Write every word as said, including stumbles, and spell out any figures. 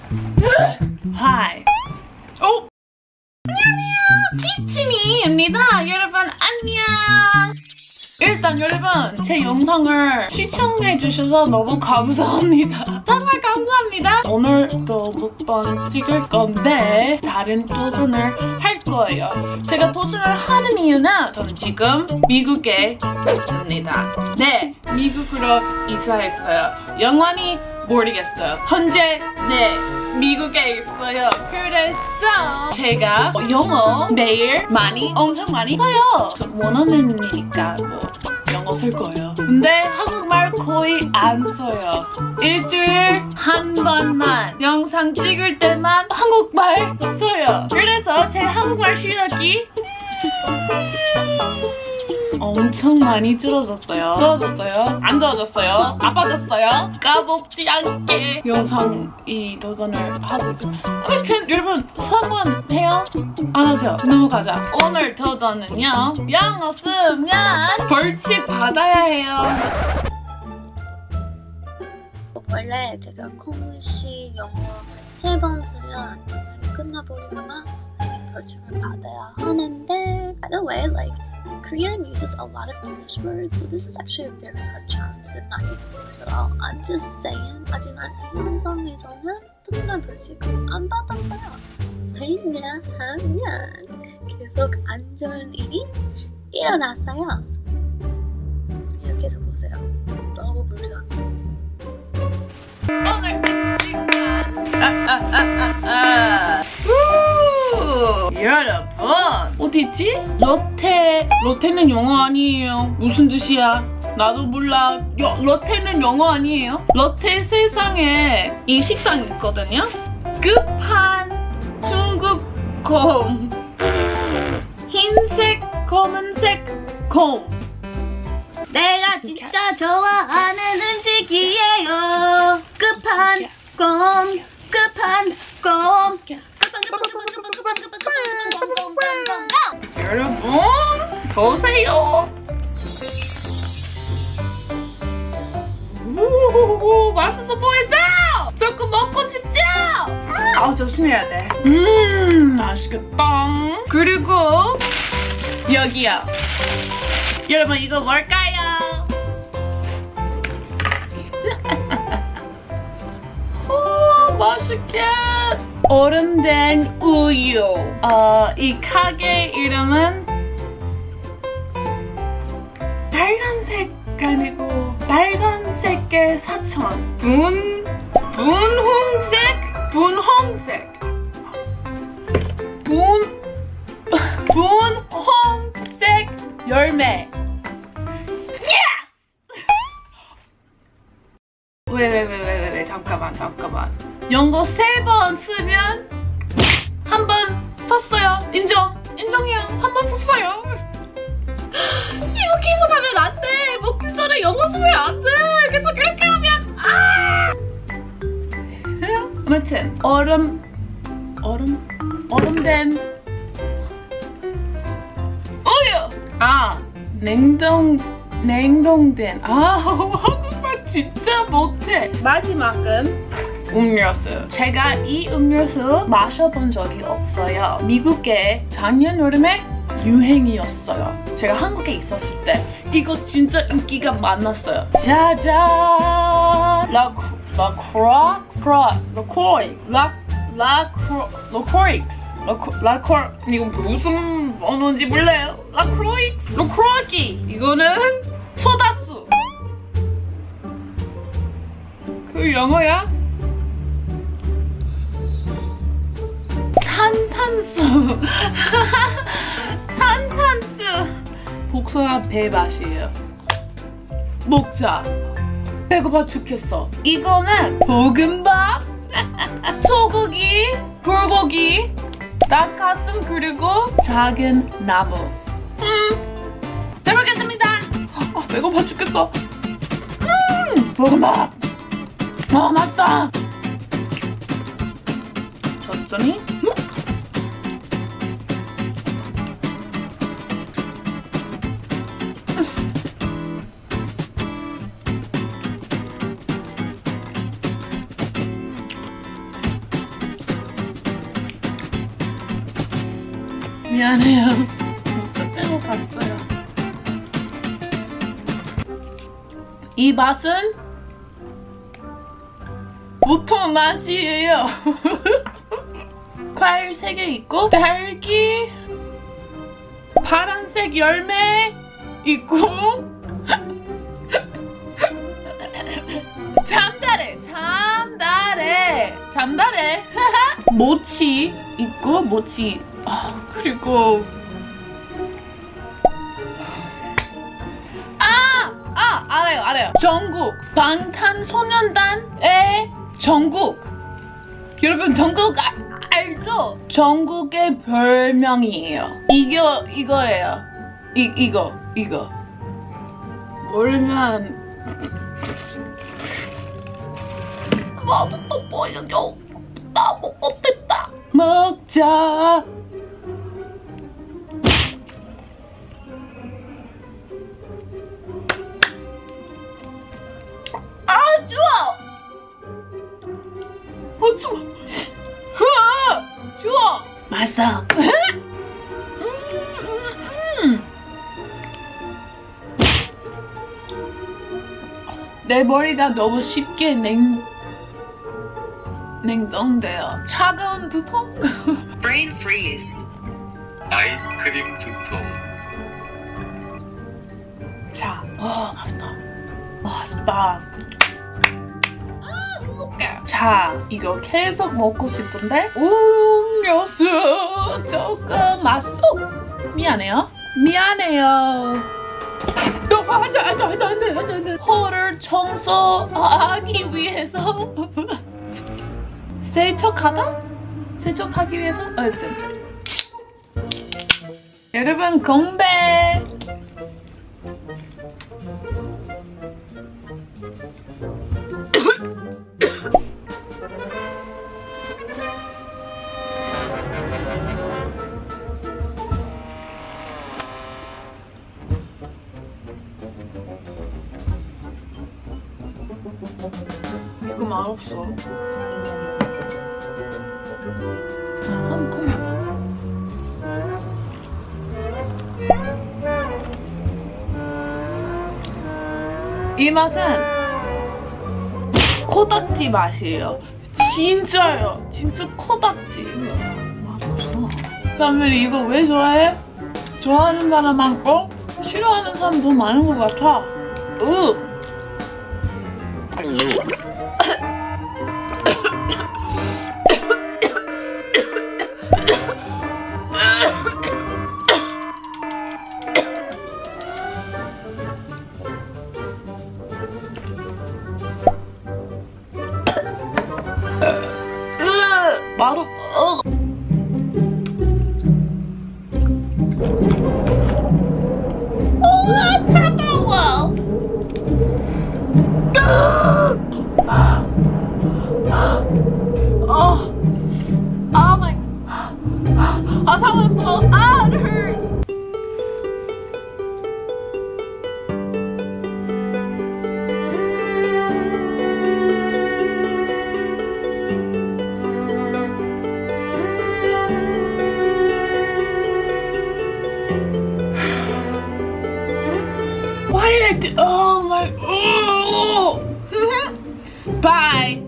Hi. 오! 안녕하세요. 키치미입니다. 여러분 안녕. 일단 여러분 제 영상을 시청해주셔서 너무 감사합니다. 정말 감사합니다. 오늘도 먹방 찍을 건데 다른 도전을 할 거예요. 제가 도전을 하는 이유는 저는 지금 미국에 있습니다. 네, 미국으로 이사했어요. 영원히 모르겠어요. 현재 네, 미국에 있어요. 그래서 제가 영어 매일 많이 엄청 많이 써요. 원하는 일이니까 뭐 영어 쓸 거예요. 근데 한국말 거의 안 써요. 일주일 한 번만 영상 찍을 때만 한국말 써요. 그래서 제 한국말 실력이 엄청 많이 줄어졌어요. 좋아졌어요? 안 좋아졌어요? 나빠졌어요? 까먹지 않게 영상 이 도전을 하고 있어요. 아무튼 여러분 상관해요? 안 하죠? 넘어가자. 오늘 도전은요. 영어 쓰면 벌칙 받아야 해요. 원래 제가 콩씨 영어 세 번 쓰면 영상이 끝나버리거나 벌칙을 받아야 하는데 by the way, like Korean uses a lot of English words, so this is actually a very hard challenge to not use English at all. I'm just saying, 하지만 이 영상에서는 특별한 벌칙을 안 받았어요. 왜냐하면 계속 안 좋은 일이 일어났어요. 이렇게 해서 보세요. 너무 불쌍해요. 오늘 그 시간 아아아아아 여러분 어디지? 롯데 롯데는 영어 아니에요. 무슨 뜻이야? 나도 몰라. 여, 롯데는 영어 아니에요. 롯데 세상에 이 식당 있거든요. 끝판 중국곰 흰색 검은색 곰 내가 진짜 좋아하는 음식이에요. 끝판 곰 끝판 곰 여러분 보세요. 오, 맛있어 보이죠? 조금 먹고 싶죠? 아, 조심해야 돼. 음, 맛있겠다. 그리고 여기요. 여러분 이거 뭘까요? 오, 맛있게. 얼음된 우유. 어, 이 가게 이름은 빨간색 아니고 빨간색의 사천. 분 분홍색 분홍색 분 분홍색 열매. 왜 왜 왜 왜 왜 잠깐만 잠깐만. 영어 세 번 쓰면 한 번 썼어요. 인정 인정해요. 한 번 썼어요. 이거 계속 하면 안 돼. 목전에 영어 쓰면 안 돼. 계속 이렇게 하면 아. 아무튼 얼음 얼음 얼음된 우유. 아 냉동 냉동된. 아 한국말 진짜 못해. 마지막은 음료수. 제가 이 음료수 마셔본 적이 없어요. 미국에 작년 여름에 유행이었어요. 제가 한국에 있었을 때 이거 진짜 인기가 많았어요. 짜잔! 라크 라크라 크라 라코이 라 라크로 라코익스 라코 라코 이거 무슨 언어인지 몰라요. 라크로익스 라크로기. 이거는 소다수. 그 영어야? 탄산수. 탄산수. 복숭아 배 맛이에요. 먹자. 배고파 죽겠어. 이거는 볶음밥, 소고기, 불고기, 닭가슴 그리고 작은 나무. 음, 잘 먹겠습니다. 아, 배고파 죽겠어. 음, 볶음밥. 아, 맛있다. 줬더니 음? 미안해요. 진짜 빼고갔어요. 이 맛은 보통 맛이에요. 과일 세 개 있고 딸기, 파란색 열매 있고 잠자래 잠자래 잠자래 모치 있고 모치 아, 그리고 아! 아! 알아요 알아요. 정국 방탄소년단의 정국. 여러분 정국 아, 알죠? 정국의 별명이에요. 이거 이거예요. 이 이거 이거 모르면 맛도 보여줘. 나 먹고 싶다. 먹자. 아 추워. 어 추워. 흐아 추워. 맛있어. 음, 음, 음. 내 머리가 너무 쉽게 냉 냉동돼요. 차가운 두통? Brain freeze. 아이스크림 두통. 자, 어 맛있다. 맛있다. 아, 행복해. 자, 이거 계속 먹고 싶은데 음료수 조금 맛있어. 미안해요. 미안해요. 또 안돼 안돼 안돼 안돼 안돼 안돼. 홀을 청소하기 위해서. 세척하다? 세척하기 위해서? 어쨌든 여러분 건배. 이거 맛없어. 이 맛은 코딱지 맛이에요. 진짜요. 진짜 코딱지. 맛없어. 사람들이 이거 왜 좋아해? 좋아하는 사람 많고 싫어하는 사람 더 많은 것 같아. 으. 마루 어. 우와 차가워. 어. 아 마이. 아 상황도 아 it hurts. Why did I do? Oh my. Oh. Bye.